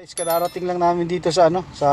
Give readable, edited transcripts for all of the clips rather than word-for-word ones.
Guys, kadarating lang namin dito sa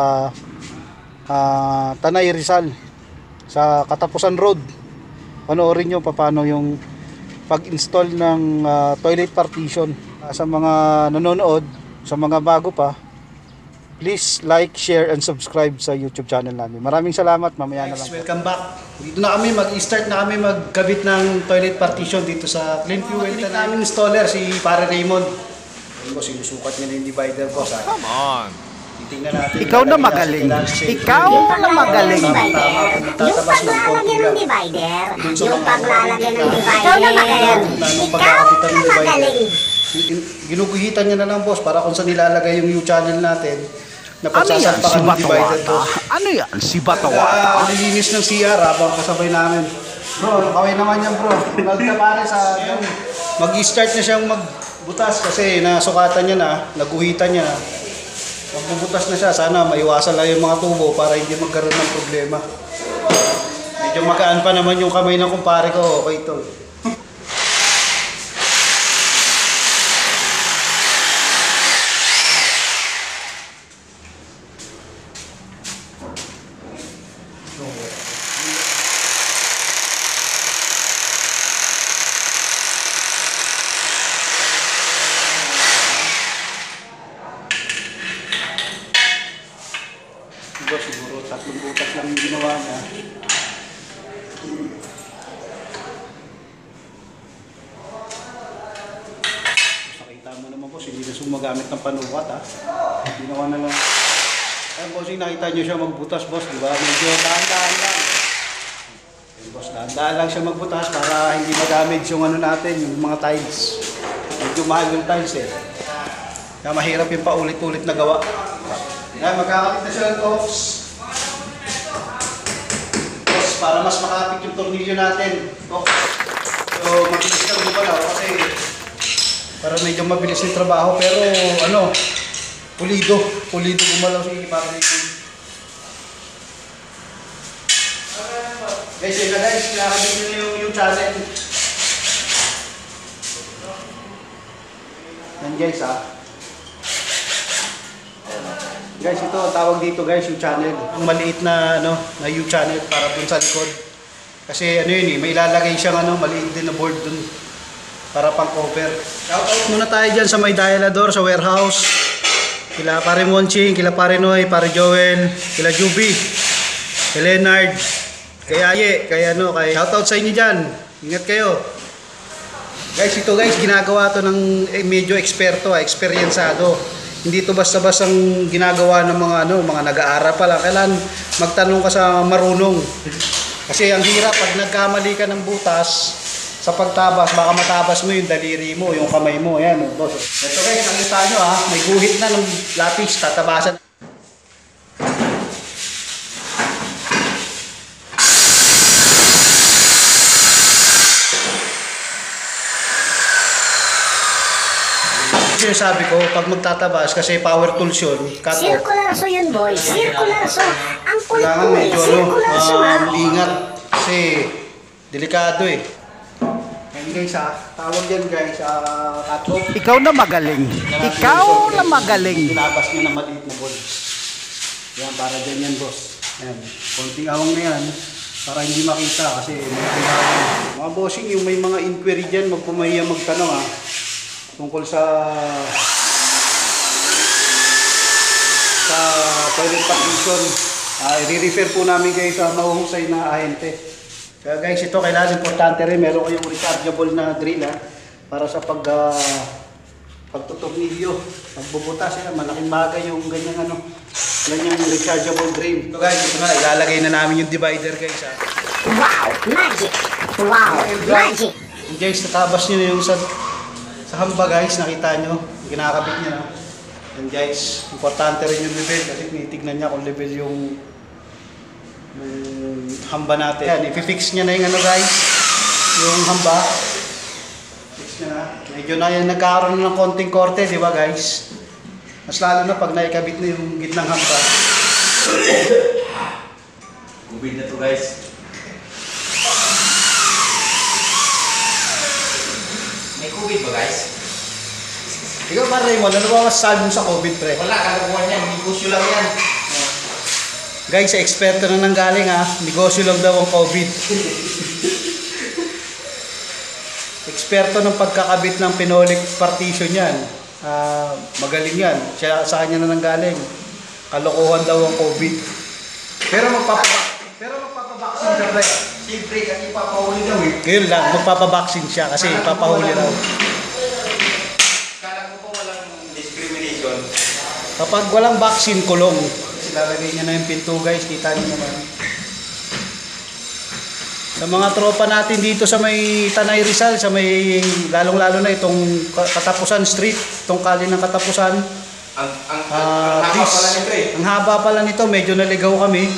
Tanay Rizal sa Katapusan Road. Panoorin nyo paano yung pag-install ng toilet partition. Sa mga nanonood, sa mga bago pa, please like, share, and subscribe sa YouTube channel namin. Maraming salamat, mamaya na lang. Welcome back. Dito na kami, mag-start na kami magkabit ng toilet partition dito sa Clean Fuel. Dito namin installer si Pare Raymond. Ayun, sinusukat niya na yung divider ko. Come on! Titingnan natin. Ikaw na magaling. Ikaw na magaling. Yung paglalagyan ng divider. Yung paglalagyan ng divider. Ikaw na magaling. Ikaw na magaling. Ginuguhitan niya na lang, boss, para kung saan nilalagay yung U-channel natin. Na Ano yan? Si pagsasampakan ng divider, Batawata? boss. Ano yan? Si Batawata? Nilinis ng CR habang kasabay namin. Bro, kaway naman yan, bro. Nagka pare sa mag-start na siyang magbutas kasi nasukatan niya na, naguhitan niya na. Magbubutas na siya, sana maiwasan lang yung mga tubo para hindi magkaroon ng problema. Medyo magaan pa naman yung kamay ng kumpare ko, okay ito. Siguro 3 butas lang yung ginawa niya. Nakita mo naman, boss, hindi na sumagamit ng panukat, ha. Ginawa na lang. Ayun, boss, nakita niyo siya magbutas, boss, di ba? Medyo dahan-dahan lang. Ayun, boss, dahan-dahan lang siya magbutas para hindi ma-damage yung ano natin, yung mga tiles. Medyo mahal yung tiles, eh. Kaya mahirap yung paulit-ulit na gawa. Yan, magkakapit na siya ng tops. Para mas makapit yung tornilyo natin. So, mabilis lang gumalaw kasi para medyo mabilis yung trabaho. Pero, pulido gumalaw si Pare. Guys, yun na guys, nakakabit nyo yung channel. Yan guys, ha. Guys, ito tawag dito guys, U-channel. Ang maliit na na U-channel para dun sa likod. Kasi may ilalagay siyang maliit din na board dun para pang cover. Shoutout muna tayo diyan sa may dialador sa warehouse. Kila Pare Monching, kila Pare Noy, Pare Joel, kila Juby, kila Leonard, kay Aye, kay shoutout sa inyo diyan. Ingat kayo. Guys, ito guys, ginagawa to ng medyo eksperto, eksperyensado. Hindi ito basta-basta ang ginagawa ng mga nag-aaral pa lang. Kailan magtanong ka sa marunong. Kasi ang hirap pag nagkamali ka ng butas sa pagtabas, baka matabas mo yung daliri mo, yung kamay mo. Ayan, boss. Ito guys, nakita nyo may guhit na ng lapis, tatabasan. Yung sabi ko, pag magtatabas, kasi power tools yun, cut off. Circular saw yun, boy. Circular saw. Ang Kailangan kulit medyo circular saw, ha? ingat. Kasi, delikado eh. Yan guys tawag yan guys, cut off. Ikaw na magaling. Ikaw na magaling. Tinabas niya na maliit na balls. Yan, para dyan yan, boss. Yan, konting awang na yan, para hindi makita kasi may kailangan. Mga bossing, yung may mga inquiry dyan, magpumahiya magtanong tungkol sa toilet partition. I-refer po namin kayo sa mahuhusay na ahente. Kaya guys, ito kailangan importante rin, meron kayong rechargeable na drill para sa pagtutornilyo, pagbubutas. Malaking bagay yung ganyang rechargeable drill. Ito guys, ito na, ilalagay na namin yung divider guys. Wow, magic! Wow, magic! Guys, natabas nyo na yung sa hamba guys, nakita nyo, kinakabit niya na. And guys, importante rin yung level kasi tinitignan niya kung level yung hamba natin. Yan, i-fix niya na yung guys, yung hamba. Fix niya na. Medyo na yan nagkakaroon ng konting korte, di ba guys? Mas lalo na pag naikabit na yung gitnang hamba. Gubid na to guys. May COVID ba guys? Ikaw para Raymond, ano ba masasabi mo sa COVID, pre? Wala, kagawa niya. Negosyo lang yan. Guys, sa eksperto na nanggaling ha, negosyo lang daw ang COVID. Eksperto ng pagkakabit ng phenolic partition yan. Magaling yan. Sa kanya na nanggaling. Kalokohan daw ang COVID. Pero magpapabaksin siya, pre. Siyempre, kasi papahuli daw eh. Ngayon lang, magpapabaksin siya kasi papahuli raw. Kala ko po walang discrimination. Kapag walang vaccine, kulong. Kasi lalagay niya na yung pinto, guys. Kita niyo naman. Sa mga tropa natin dito sa may Tanay Rizal, sa may lalong-lalo na itong Katapusan Street, itong kali ng Katapusan. Ang haba pala nito eh. Ang haba pala nito, medyo naligaw kami.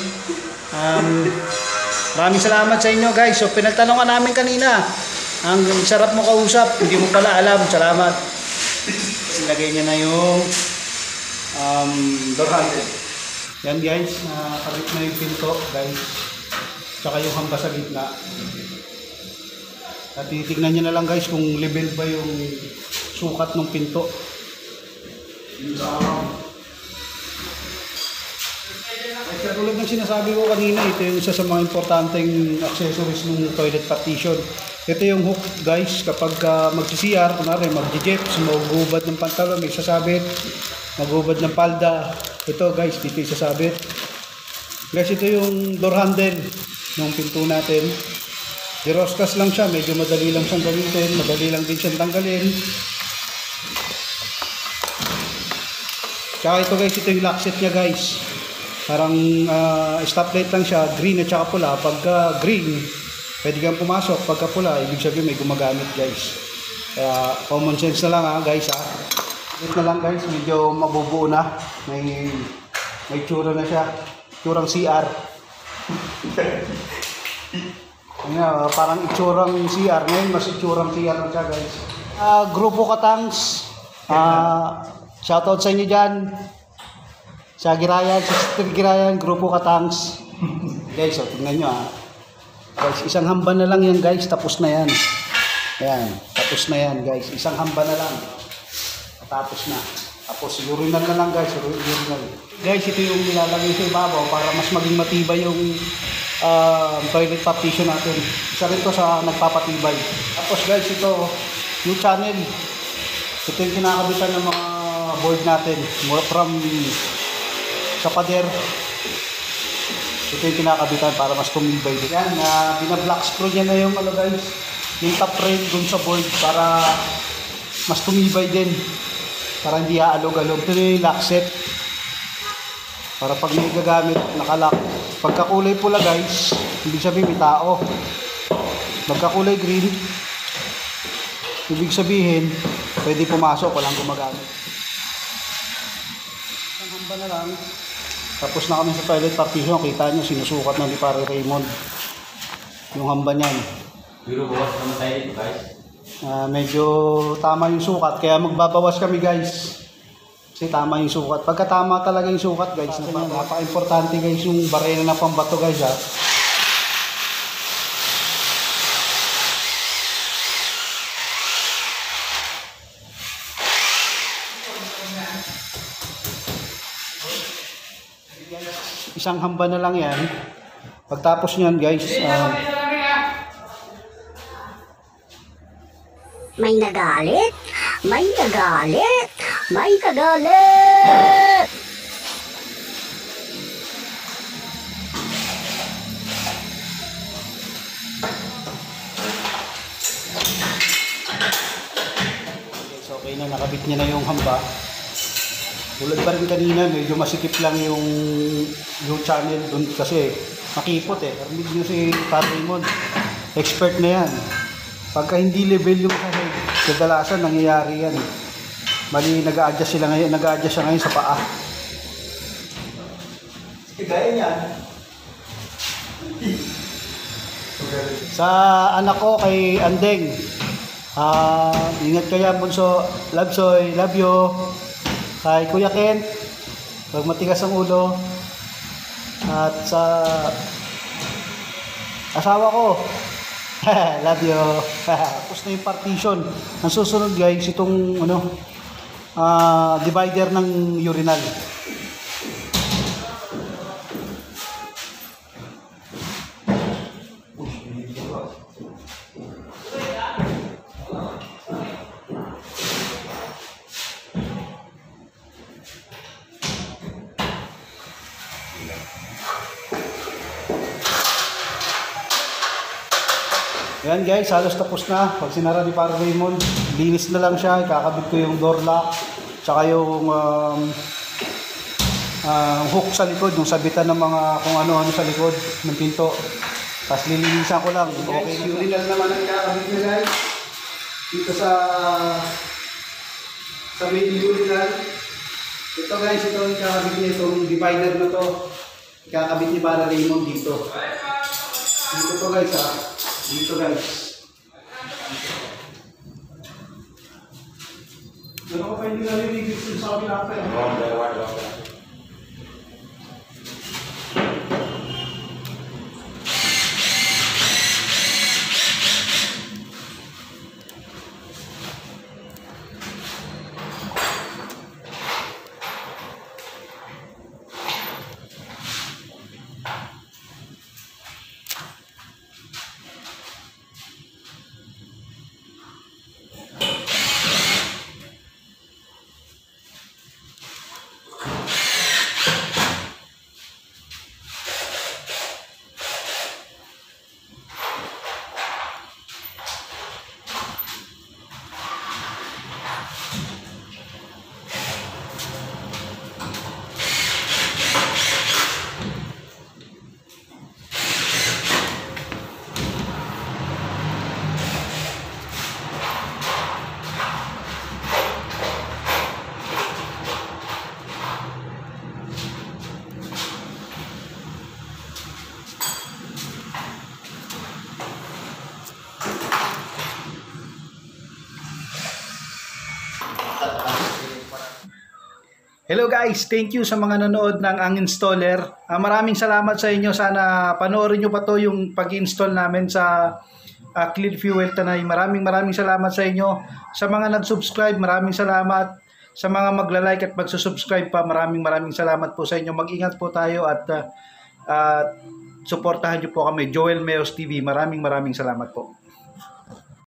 Maraming salamat sa inyo, guys. So pinagtanongan namin kanina, ang sarap mo kausap, hindi mo pala alam. Salamat. Ilagay niya na yung door handle. Yan, guys, nakakabit na yung pinto, guys. Tsaka yung hamba sa gitna. At titignan nyo na lang, guys, kung level ba yung sukat ng pinto. Katulad ng sinasabi ko kanina, ito yung isa sa mga importanteng accessories ng toilet partition. Ito yung hook, guys, kapag mag-CR, kunwari mag-jeps, mag-ubad ng pantalon, may sasabit, mag-ubad ng palda. Ito, guys, dito yung sasabit. Guys, ito yung door handle ng pinto natin. Diroskas lang siya, medyo madali lang siyang gamitin, madali lang din siyang tanggalin. Tsaka ito, guys, ito yung lock set niya, guys. Parang stoplight lang siya, green at saka pula. Pagka green, pwede kang pumasok. Pagka pula, ibig sabihin may gumagamit, guys. Kaya common sense na lang ha, guys ha. Ito na lang, guys, medyo mabubuo na. May tsura na siya. Tsurang CR. Parang itsurang CR. Ngayon, mas itsurang CR na siya, guys. Grupo Katangs. Shoutout sa inyo dyan. Sa Girayan, sa Sister Girayan, Grupo Katangs. Guys, tingnan nyo ha. Guys, isang hamba na lang yan, guys. Tapos na yan. Ayan, tapos na yan, guys. Isang hamba na lang. Tapos na. Tapos urinal na lang, guys. Urinal. Guys, ito yung nilalagay sa ibabaw para mas maging matibay yung toilet partition natin. Isa rin to sa nagpapatibay. Tapos, guys, ito, yung channel. Ito yung kinakabitan ng mga board natin. From sa pader. Ito yung kinakabitan para mas tumibay. Yan, binablock screw niya na yung guys, yung top rail dun sa board para mas tumibay din. Para hindi aalog-alog. Ito yung lock set. Para pag may gagamit, nakalock. Pagkakulay pula, guys, ibig sabihin may tao. Pagkakulay green, ibig sabihin pwede pumasok, walang gumagamit. Ang hamba na lang. Tapos na kami sa toilet partition. Kita nyo, sinusukat na ni Pare Raymond yung hamba niyan. Pero bawas naman tayo dito, guys. Medyo tama yung sukat. Kaya magbabawas kami, guys. Kasi tama yung sukat. Pagka tama talaga yung sukat, guys, napaka-importante, guys, yung barena na pambato, guys, ha. Isang hamba na lang yan. Pagtapos nyan, guys, May nagalit, may nagalit, may kagalit. guys, okay na, nakabit niya na yung hamba. Tulad pa rin kanina, medyo masikip lang yung channel dun kasi makipot eh. Narinig nyo si Pat Raymond, expert na yan. Pagka hindi level yung sahig, kadalasan nangyayari yan. Mali, nag-a-adjust siya ngayon sa paa. Gaya niyan. Sa anak ko kay Andeng, ingat kaya bunso, love soy, love you. Kay Kuya Ken, pag matigas ang ulo. At sa asawa ko, love you. Tapos na yung partition. Ang susunod, guys, itong divider ng urinal. Ayan guys, halos tapos na. Pag sinara ni Para Raymond, linis na lang siya. Ikakabit ko yung door lock, tsaka yung hook sa likod, yung sabitan ng mga kung ano-ano sa likod ng pinto. Tapos lilinisan ko lang. Okay, urinal naman ang ikakabit niya guys. Dito sa main urinal. Ito guys, ito ang ikakabit niya. Itong divider na to. Ikakabit ni Para Raymond dito. Dito to guys ha. Dito guys. Ano ko pa hindi naliligit sa kabila pa eh. Hello guys, thank you sa mga nanood ng Ang Installer. Maraming salamat sa inyo. Sana panoorin nyo pa to yung pag-install namin sa Clear Fuel Tanay. Maraming salamat sa inyo. Sa mga nag-subscribe, maraming salamat. Sa mga magla-like at magsusubscribe pa, maraming salamat po sa inyo. Mag-ingat po tayo at suportahan nyo po kami. Joel Meos TV. Maraming salamat po.